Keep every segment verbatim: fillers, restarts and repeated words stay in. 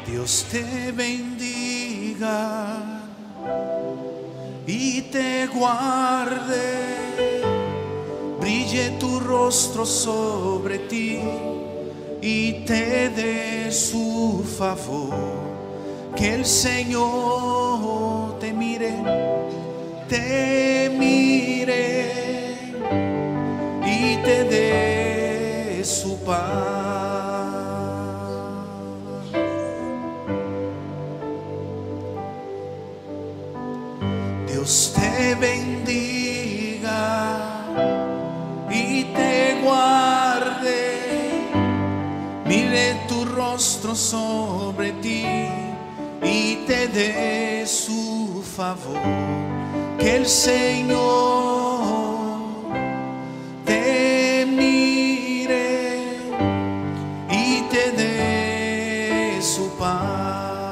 Dios te bendiga y te guarde, brille tu rostro sobre ti y te dé su favor. Que el Señor te mire, te mire y te dé su paz. Dios te bendiga y te guarde, mire tu rostro sobre ti y te dé su favor. Que el Señor te mire y te dé su paz.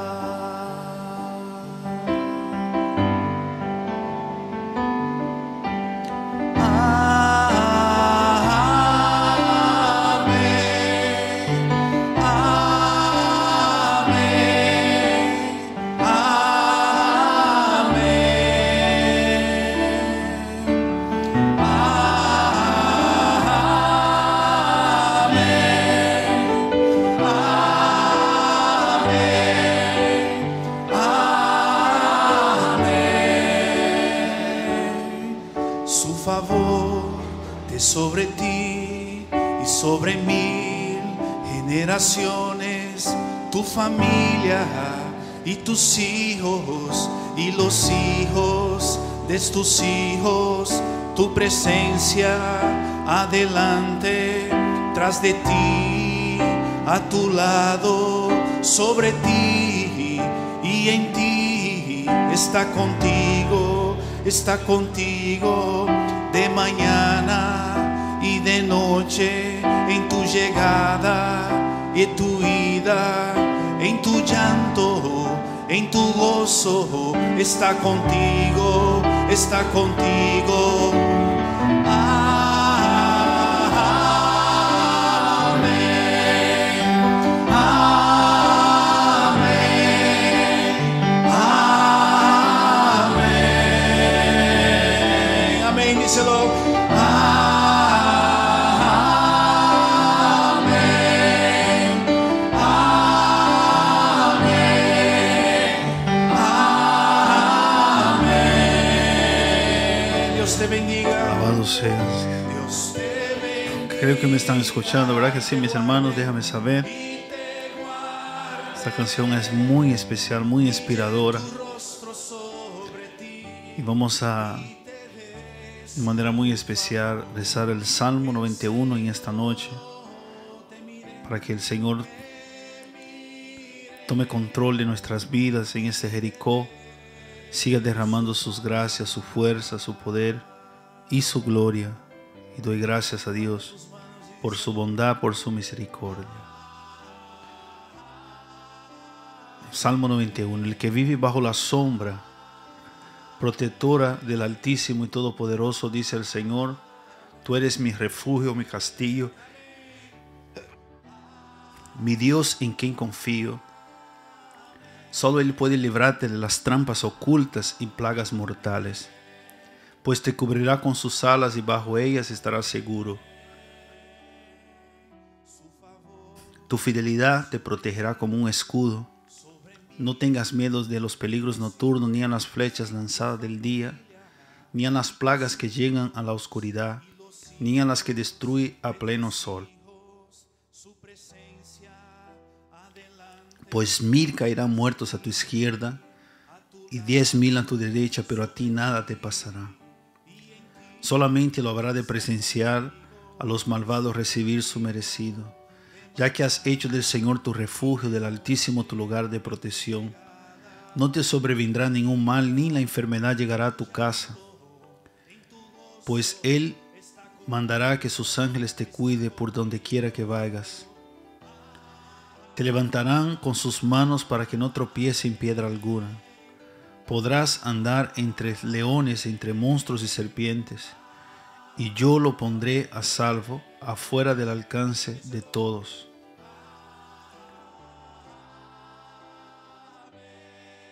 Sobre ti y sobre mil generaciones, tu familia y tus hijos y los hijos de tus hijos, tu presencia adelante, tras de ti, a tu lado, sobre ti y en ti, está contigo, está contigo de mañana y de noche, en tu llegada y en tu ida, en tu llanto, en tu gozo, está contigo, está contigo. Amén, amén, amén, amén, díselo. Alabado seas. Creo que me están escuchando, ¿verdad que sí, mis hermanos? Déjame saber. Esta canción es muy especial, muy inspiradora. Y vamos a, de manera muy especial, rezar el Salmo noventa y uno en esta noche, para que el Señor tome control de nuestras vidas en este Jericó. Siga derramando sus gracias, su fuerza, su poder y su gloria. Y doy gracias a Dios por su bondad, por su misericordia. Salmo noventa y uno. El que vive bajo la sombra protectora del Altísimo y Todopoderoso, dice el Señor: tú eres mi refugio, mi castillo, mi Dios en quien confío. Solo Él puede librarte de las trampas ocultas y plagas mortales, pues te cubrirá con sus alas y bajo ellas estarás seguro. Tu fidelidad te protegerá como un escudo. No tengas miedo de los peligros nocturnos, ni a las flechas lanzadas del día, ni a las plagas que llegan a la oscuridad, ni a las que destruye a pleno sol. Pues mil caerán muertos a tu izquierda y diez mil a tu derecha, pero a ti nada te pasará. Solamente lo habrá de presenciar a los malvados recibir su merecido, ya que has hecho del Señor tu refugio, del Altísimo tu lugar de protección. No te sobrevendrá ningún mal, ni la enfermedad llegará a tu casa, pues Él mandará que sus ángeles te cuide por donde quiera que vayas. Te levantarán con sus manos para que no tropiece en piedra alguna. Podrás andar entre leones, entre monstruos y serpientes, y yo lo pondré a salvo, afuera del alcance de todos.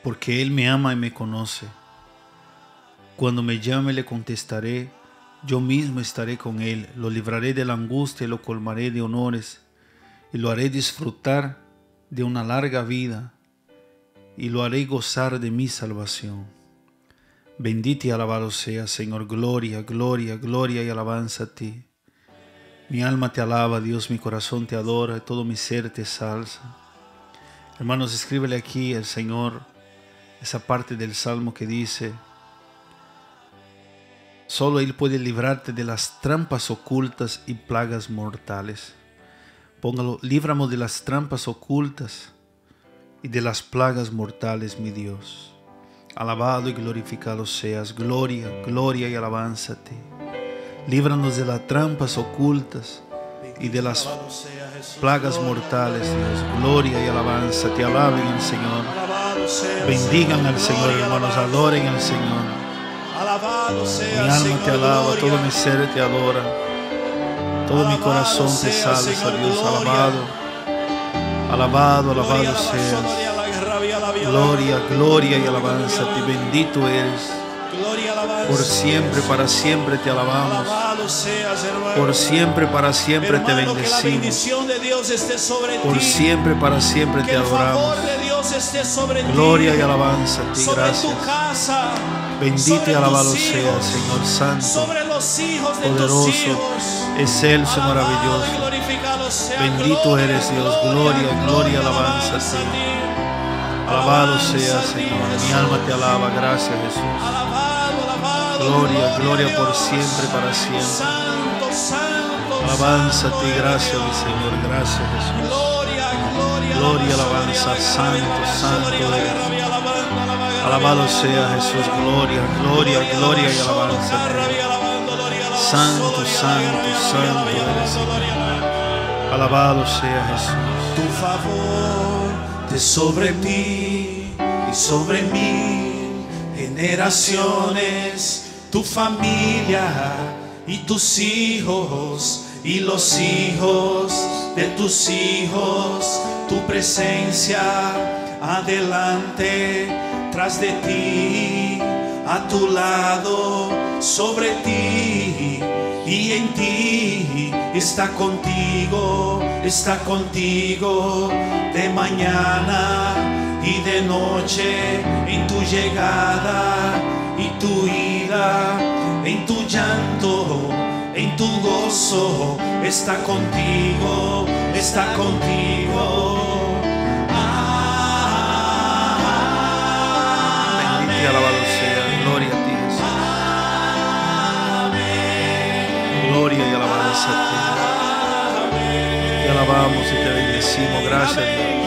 porque Él me ama y me conoce. Cuando me llame le contestaré, yo mismo estaré con Él, lo libraré de la angustia y lo colmaré de honores, y lo haré disfrutar de una larga vida, y lo haré gozar de mi salvación. Bendito y alabado sea, Señor, gloria, gloria, gloria y alabanza a ti. Mi alma te alaba, Dios, mi corazón te adora, todo mi ser te salsa. Hermanos, escríbele aquí al Señor esa parte del Salmo que dice: solo Él puede librarte de las trampas ocultas y plagas mortales. Póngalo, líbrame de las trampas ocultas y de las plagas mortales, mi Dios. Alabado y glorificado seas, gloria, gloria y alabanza a ti. Líbranos de las trampas ocultas y de las plagas mortales, Dios. Gloria y alabanza, te alaben al Señor. Bendigan al Señor, hermanos, adoren al Señor. Mi alma te alaba, todo mi ser te adora, todo mi corazón te salsa, Dios. Alabado, alabado, alabado seas. Gloria, gloria y alabanza a ti. Bendito eres. Por siempre, para siempre te alabamos. Por siempre, para siempre te bendecimos. Por siempre, para siempre te adoramos. Gloria y alabanza a ti. Gracias. Bendito y alabado sea, Señor Santo, poderoso, excelso, maravilloso. Bendito eres, Dios. Gloria, gloria y alabanza a ti. Alabado sea, Señor. Mi alma te alaba. Gracias, Jesús. Gloria, gloria por siempre, para siempre. Alabanza a ti. Gracias, mi Señor. Gracias, Jesús. Gloria, alabanza. Santo, santo eres. Alabado sea Jesús. Gloria, gloria, gloria y alabanza a ti. Santo, santo, santo eres, Señor. Alabado sea Jesús. Tu favor de sobre mí y sobre mí generaciones, tu familia y tus hijos y los hijos de tus hijos, tu presencia adelante, tras de ti, a tu lado, sobre ti y en ti. Está contigo, está contigo de mañana y de noche, en tu llegada y tu ida, en tu llanto, en tu gozo. Está contigo, está contigo. Bendito y alabado sea, gloria a ti, Jesús. Gloria y alabanza a ti. Te alabamos y te bendecimos. Gracias, Dios.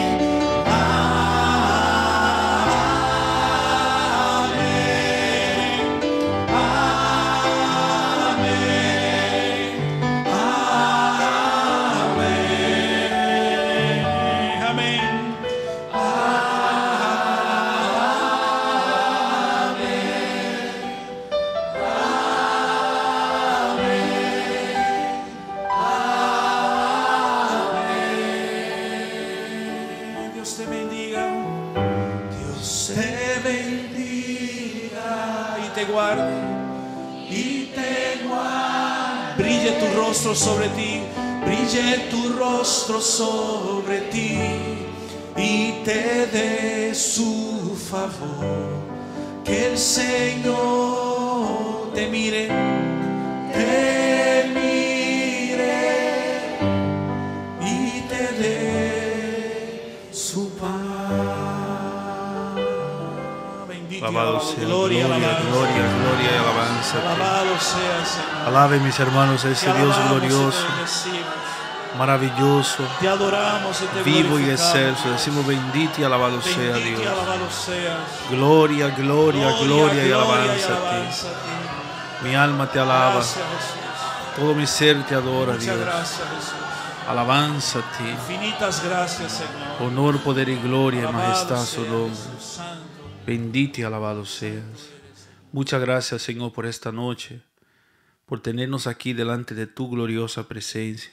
Sobre ti, brille tu rostro sobre ti y te dé su favor. Que el Señor te mire, te mire y te dé su paz. Bendito, alabado sea, gloria, gloria, alabanza. gloria, gloria y alabanza. Alabado sea, Señor. Alaben, mis hermanos, a ese Te Dios alabamos y te glorioso, bendecimos. maravilloso, Te adoramos y te vivo y glorificamos. excelso. Decimos bendito y alabado sea Bendito y Dios. alabado seas. Gloria, gloria, gloria y gloria alabanza a alabanza a ti. ti. Mi alma te alaba, Gracias, Jesús. todo mi ser te adora, Muchas Dios. gracias, Jesús. Alabanza a ti. Infinitas gracias, Señor. Honor, poder y gloria y Alabado majestad a su sea nombre. Jesús Santo. Bendito y alabado seas. Muchas gracias, Señor, por esta noche, por tenernos aquí delante de tu gloriosa presencia.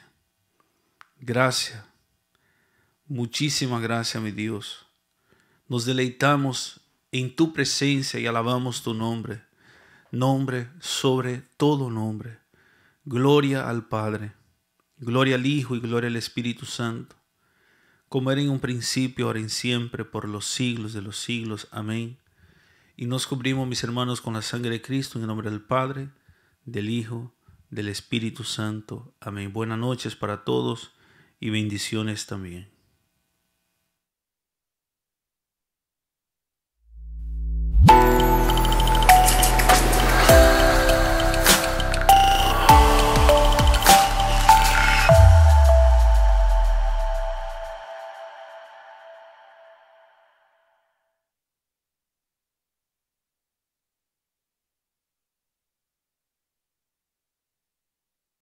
Gracias, muchísimas gracias, mi Dios. Nos deleitamos en tu presencia y alabamos tu nombre, nombre sobre todo nombre. Gloria al Padre, gloria al Hijo y gloria al Espíritu Santo, como era en un principio, ahora y siempre, por los siglos de los siglos. Amén. Y nos cubrimos, mis hermanos, con la sangre de Cristo, en el nombre del Padre, del Hijo, del Espíritu Santo. Amén. Buenas noches para todos y bendiciones también.